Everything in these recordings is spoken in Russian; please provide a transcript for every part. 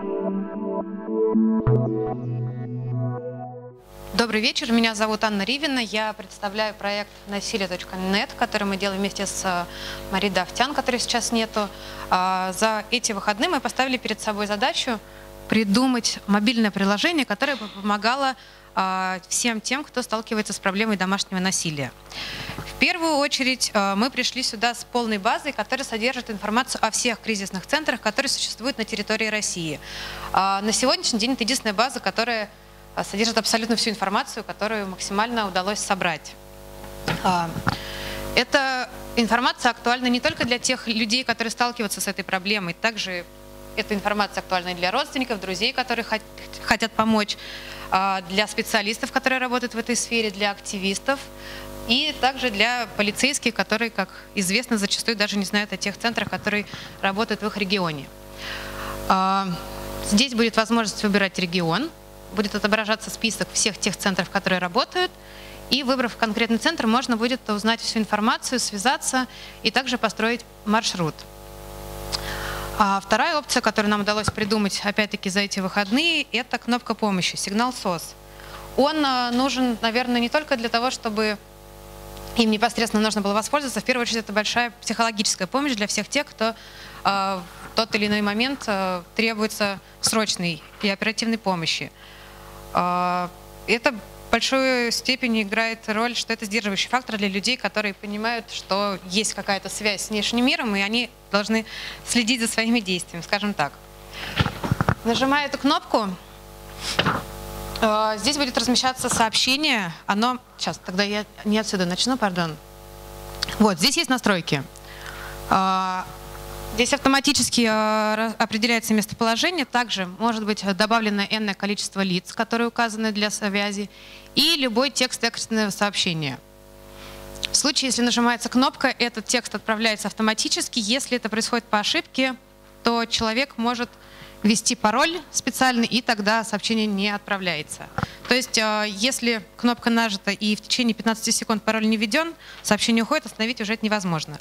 Добрый вечер, меня зовут Анна Ривина, я представляю проект насилие.нет, который мы делаем вместе с Марией Давтян, которой сейчас нету. За эти выходные мы поставили перед собой задачу придумать мобильное приложение, которое бы помогало всем тем, кто сталкивается с проблемой домашнего насилия. В первую очередь мы пришли сюда с полной базой, которая содержит информацию о всех кризисных центрах, которые существуют на территории России. На сегодняшний день это единственная база, которая содержит абсолютно всю информацию, которую максимально удалось собрать. Эта информация актуальна не только для тех людей, которые сталкиваются с этой проблемой, также эта информация актуальна и для родственников, друзей, которые хотят помочь, для специалистов, которые работают в этой сфере, для активистов и также для полицейских, которые, как известно, зачастую даже не знают о тех центрах, которые работают в их регионе. Здесь будет возможность выбирать регион. Будет отображаться список всех тех центров, которые работают, и, выбрав конкретный центр, можно будет узнать всю информацию, связаться и также построить маршрут. Вторая опция, которую нам удалось придумать, опять-таки, за эти выходные, это кнопка помощи, сигнал SOS. Он нужен, наверное, не только для того, чтобы им непосредственно нужно было воспользоваться. В первую очередь, это большая психологическая помощь для всех тех, кто в тот или иной момент требуется срочной и оперативной помощи. Это в большой степени играет роль, что это сдерживающий фактор для людей, которые понимают, что есть какая-то связь с внешним миром, и они должны следить за своими действиями, скажем так. Нажимая эту кнопку, здесь будет размещаться сообщение. Сейчас, тогда я не отсюда начну, пардон. Вот, здесь есть настройки. Здесь автоматически определяется местоположение, также может быть добавлено энное количество лиц, которые указаны для связи, и любой текст экстренного сообщения. В случае, если нажимается кнопка, этот текст отправляется автоматически. Если это происходит по ошибке, то человек может ввести пароль специальный, и тогда сообщение не отправляется. То есть, если кнопка нажата и в течение 15 секунд пароль не введен, сообщение уходит, остановить уже это невозможно.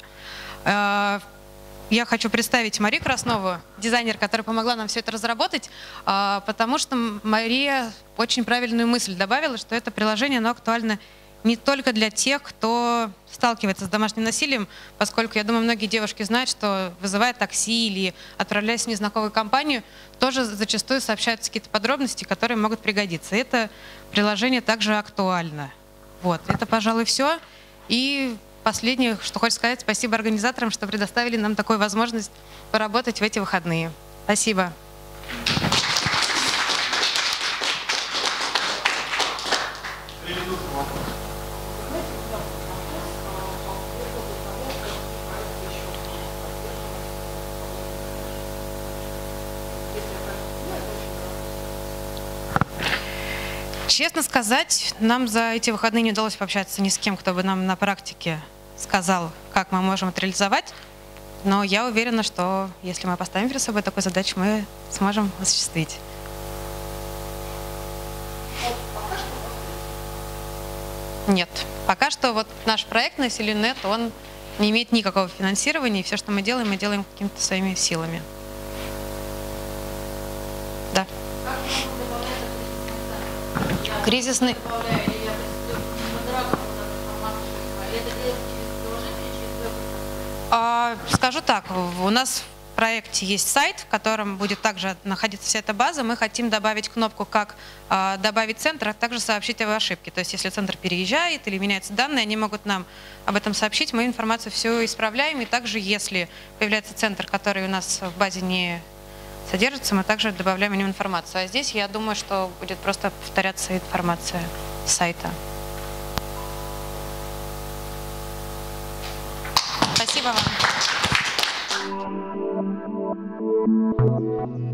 Я хочу представить Марию Краснову, дизайнер, которая помогла нам все это разработать, потому что Мария очень правильную мысль добавила, что это приложение, оно актуально не только для тех, кто сталкивается с домашним насилием, поскольку, я думаю, многие девушки знают, что вызывая такси или отправляясь в незнакомую компанию, тоже зачастую сообщаются какие-то подробности, которые могут пригодиться. Это приложение также актуально. Вот, это, пожалуй, все. И последнее, что хочу сказать, спасибо организаторам, что предоставили нам такую возможность поработать в эти выходные. Спасибо. Честно сказать, нам за эти выходные не удалось пообщаться ни с кем, кто бы нам на практике сказал, как мы можем это реализовать. Но я уверена, что если мы поставим перед собой такую задачу, мы сможем осуществить. Нет. Пока что вот наш проект «Насилие.нет», он не имеет никакого финансирования, и все, что мы делаем какими-то своими силами. Да. Кризисный. Скажу так, у нас в проекте есть сайт, в котором будет также находиться вся эта база. Мы хотим добавить кнопку «Как добавить центр», а также сообщить об ошибке. То есть если центр переезжает или меняются данные, они могут нам об этом сообщить. Мы информацию всю исправляем. И также если появляется центр, который у нас в базе не содержится, мы также добавляем о нем информацию. А здесь, я думаю, что будет просто повторяться информация с сайта. Спасибо вам.